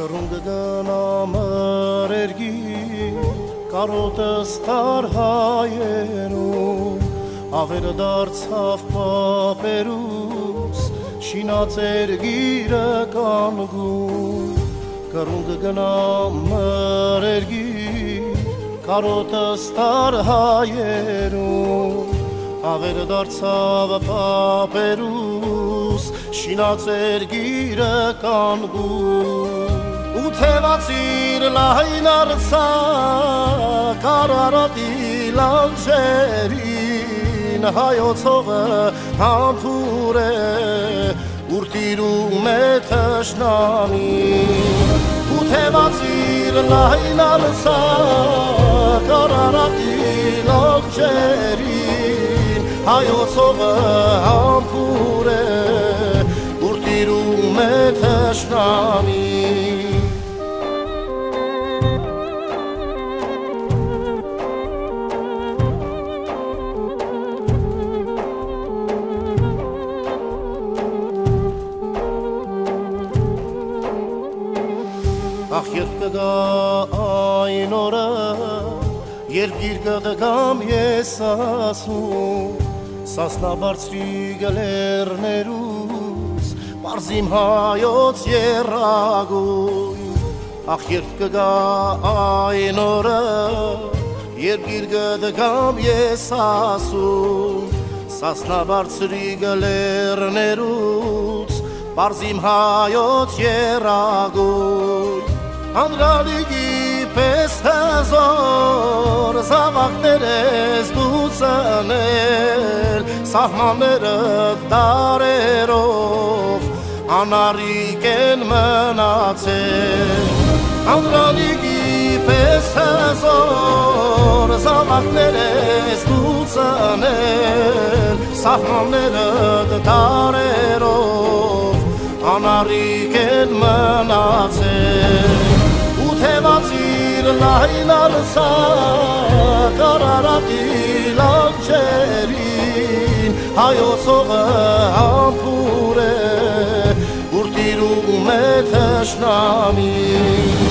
Կրունգգնամրերգի կարոտս տար հայերում ավերը դարձավ պապերուս շինացեր գիրը կանգում Կրունգգնամրերգի կարոտս տար հայերում ավերը դարձավ պապերուս շինացեր գիրը կանգում ու թևացիր լայն արձակ Արարատի լանջերին հայոց հողը համբուր է ուր տիրում է թշնամին ու թևացիր լայն արձակ Արարատի լանջերին հայոց հողը համբուր է ուր տիրում է թշնամին Ախ երբ կգա այն օրը, երբ գիրկը դգամ ես ասում, Սասնա բարձրի գլերներուս, պարզիմ հայոց եռագույն, Ախ երբ կգա այն օրը, երբ գիրկը դգամ ես ասում, Սասնա բարձրի գլերներուս, պարզիմ հայոց եռագույն, Անրալիգի պես հզոր զավակներ ես դու ծնել Սահմանները դարերով անարիք են մնացել Անրալիգի պես հզոր զավակներ ես դու ծնել Սահմանները դարերով անարիք են մնացել Թևացիր լայն արձակ Արարատի լանջերին հայոց հողը համբուր է ուր տիրում է թշնամին